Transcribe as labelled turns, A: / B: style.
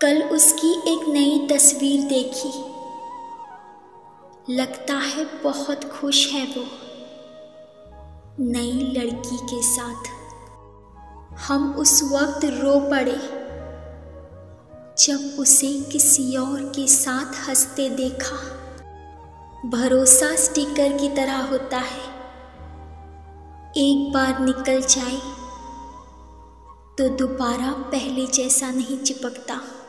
A: कल उसकी एक नई तस्वीर देखी। लगता है बहुत खुश है वो नई लड़की के साथ। हम उस वक्त रो पड़े जब उसे किसी और के साथ हंसते देखा। भरोसा स्टिकर की तरह होता है, एक बार निकल जाए तो दोबारा पहले जैसा नहीं चिपकता।